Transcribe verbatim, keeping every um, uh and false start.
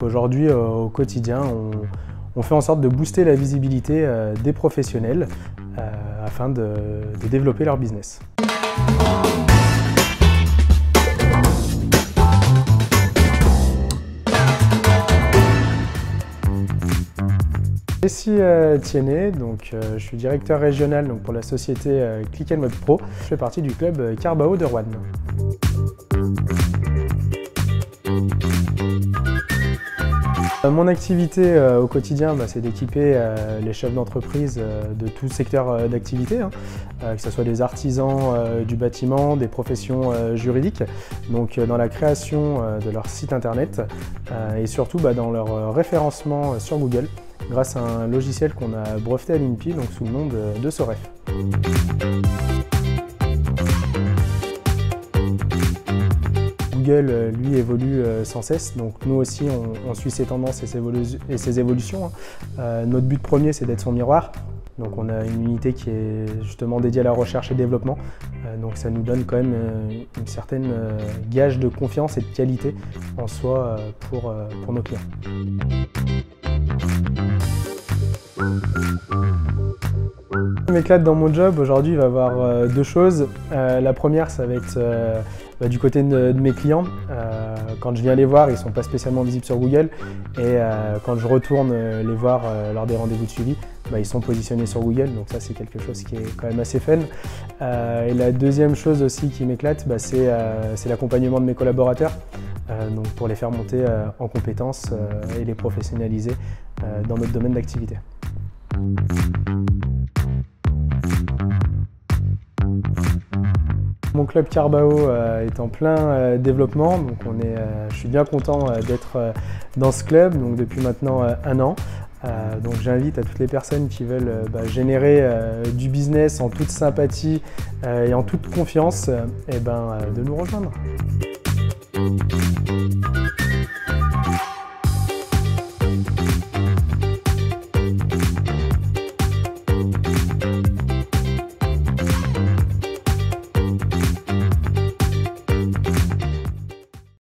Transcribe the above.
Aujourd'hui, euh, au quotidien, on, on fait en sorte de booster la visibilité euh, des professionnels euh, afin de, de développer leur business. Jessie euh, Thiennet, donc, euh, je suis directeur régional donc, pour la société euh, Click and Mode Pro. Je fais partie du club euh, Carbao de Roanne. Mon activité euh, au quotidien, bah, c'est d'équiper euh, les chefs d'entreprise euh, de tout secteur euh, d'activité, hein, euh, que ce soit des artisans euh, du bâtiment, des professions euh, juridiques, donc euh, dans la création euh, de leur site internet euh, et surtout bah, dans leur euh, référencement euh, sur Google grâce à un logiciel qu'on a breveté à l'I N P I, donc sous le nom de, de Soref. Google, lui, évolue sans cesse, donc nous aussi, on, on suit ses tendances et ses, évolu et ses évolutions. Euh, notre but premier, c'est d'être son miroir. Donc on a une unité qui est justement dédiée à la recherche et développement. Euh, donc ça nous donne quand même euh, une certaine euh, gage de confiance et de qualité en soi euh, pour, euh, pour nos clients. Je m'éclate dans mon job. Aujourd'hui, il va y avoir euh, deux choses. Euh, la première, ça va être euh, bah, du côté de, de mes clients. Euh, quand je viens les voir, ils ne sont pas spécialement visibles sur Google. Et euh, quand je retourne euh, les voir euh, lors des rendez-vous de suivi, bah, ils sont positionnés sur Google. Donc ça, c'est quelque chose qui est quand même assez fun. Euh, et la deuxième chose aussi qui m'éclate, bah, c'est euh, l'accompagnement de mes collaborateurs. Euh, donc pour les faire monter euh, en compétences euh, et les professionnaliser euh, dans notre domaine d'activité. Mon club Carbao euh, est en plein euh, développement, donc on est, euh, je suis bien content euh, d'être euh, dans ce club donc depuis maintenant euh, un an. Euh, donc j'invite à toutes les personnes qui veulent euh, bah, générer euh, du business en toute sympathie euh, et en toute confiance euh, et ben, euh, de nous rejoindre.